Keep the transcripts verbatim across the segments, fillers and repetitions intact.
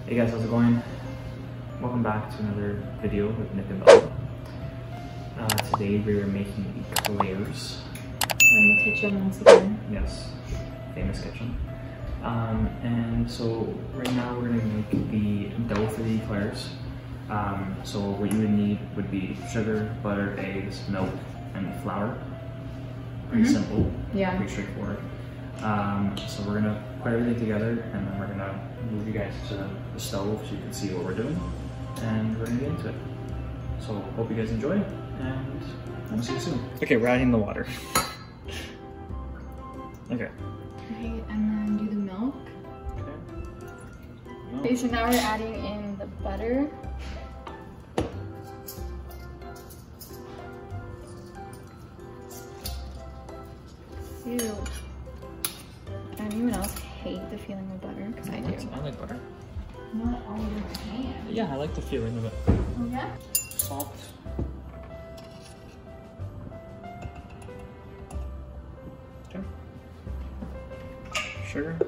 Hey guys, how's it going? Welcome back to another video with Nick and Bella. Uh, today we are making eclairs. We're in the kitchen once again. Yes, famous kitchen. Um, and so right now we're going to make the dough for the eclairs. Um, so what you would need would be sugar, butter, eggs, milk, and flour. Pretty Mm-hmm. simple, Yeah. pretty straightforward. Um, so we're gonna put everything together and then we're gonna move you guys to the stove so you can see what we're doing, and we're gonna get into it. So hope you guys enjoy, and we'll see you soon. Okay, we're adding the water. Okay. Okay, and then do the milk. Okay. No. Okay, so now we're adding in the butter. Ew. Anyone else hate the feeling of butter? Because I do. I like butter. Not all you can. Yeah, I like the feeling of it. Oh yeah? Salt. Okay. Sugar.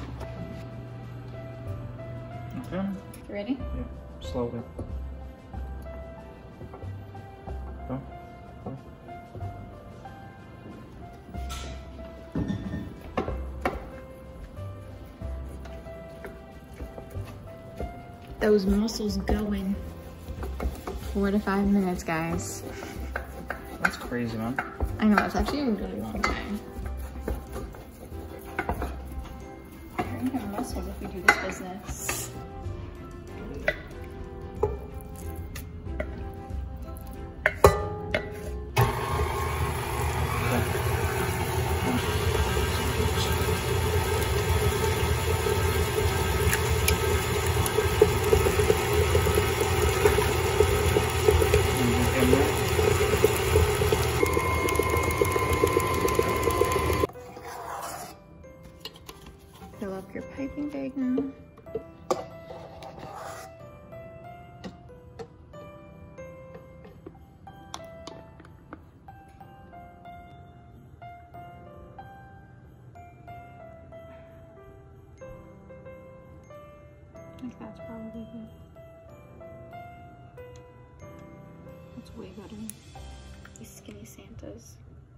Okay. You ready? Yeah, slowly. Go. Go. Those muscles going. Four to five minutes, guys. That's crazy, man. I know, that's actually a really long time. We're gonna have muscles if we do this business. Fill up your piping bag now. I think that's probably good. That's way better. These skinny Santas.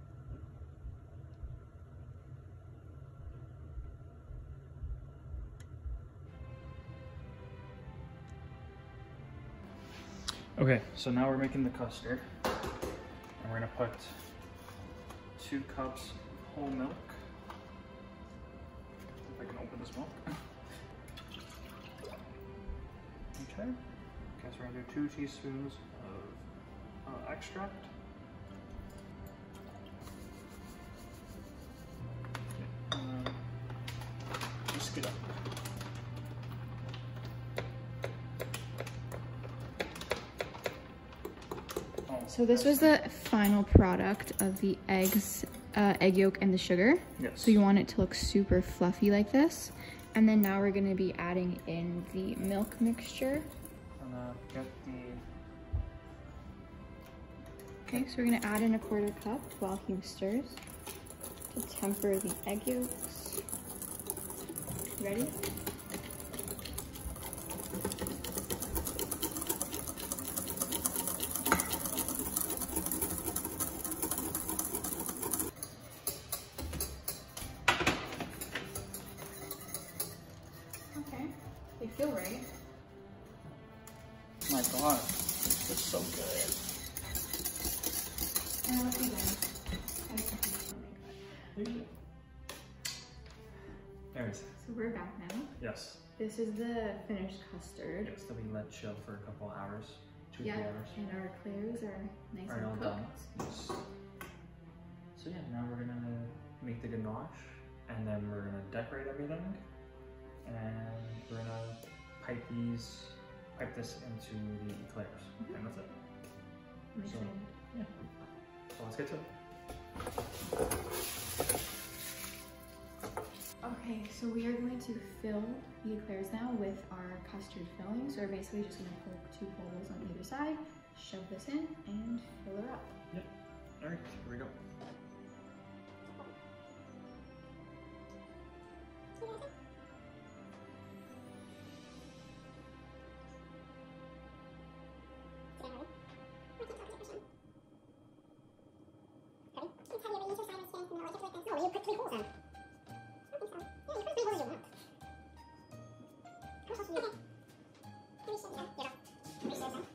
Okay, so now we're making the custard. And we're gonna put two cups whole milk. If I can open this milk. Okay. Okay, so we're gonna do two teaspoons of uh, extract. Okay. Um, whisk it up. So this was the final product of the eggs, uh, egg yolk and the sugar. Yes. So you want it to look super fluffy like this. And then now we're gonna be adding in the milk mixture. I'm gonna get the... Okay, so we're gonna add in a quarter cup while he stirs to temper the egg yolks. Ready? Okay, they feel right. Oh my god, this is so good. And let's see then. There it is. So we're back now. Yes. This is the finished custard. Yes, that we let chill for a couple hours, two, Yeah, three hours. and our eclairs are nice Are all and done. cooked. Yes. So yeah, now we're gonna make the ganache, and then we're gonna decorate everything, and we're gonna pipe these, pipe this into the eclairs, Mhm. and that's it. I'm So- excited. Yeah. So let's get to it. Okay, so we are going to fill the eclairs now with our custard filling. So we're basically just gonna poke two holes on either side, shove this in, and fill her up. Yep. All right, here we go. you put three holes in. I don't think so. Yeah, you put three holes you want. How much else do you need? Three should be done. Yeah. Three should be done.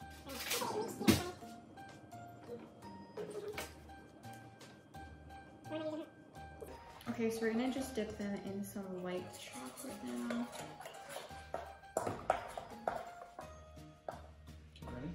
Okay, so we're gonna just dip them in some white chocolate now. Ready?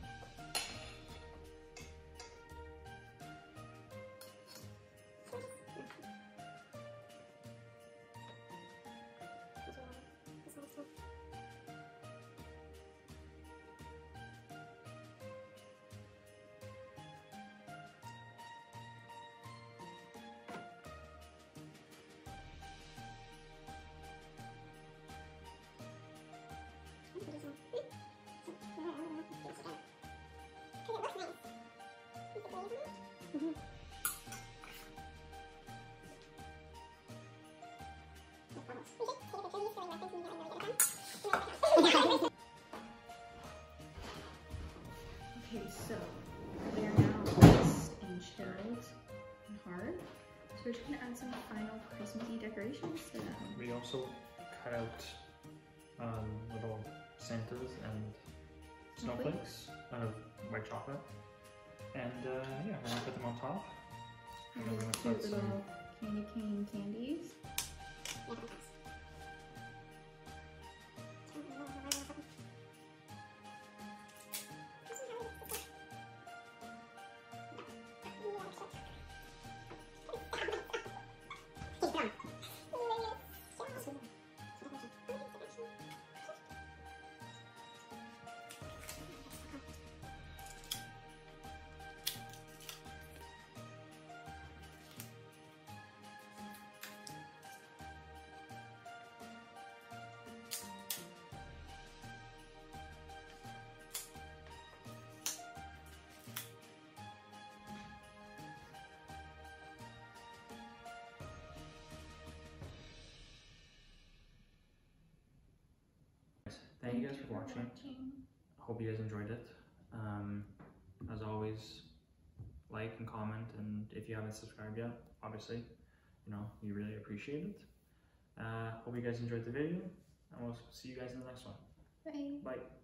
Okay, so they are now iced and chilled and hard. So we're just gonna add some final Christmassy decorations to them. We also cut out um, little Santas and snowflakes out of white chocolate. And uh, yeah, we're gonna put them on top. And then we're gonna Cute put little some candy cane candies. Thank you guys for watching. Hope you guys enjoyed it. Um, as always, like and comment, and if you haven't subscribed yet, obviously, you know, we really appreciate it. Uh, hope you guys enjoyed the video, and we'll see you guys in the next one. Bye. Bye.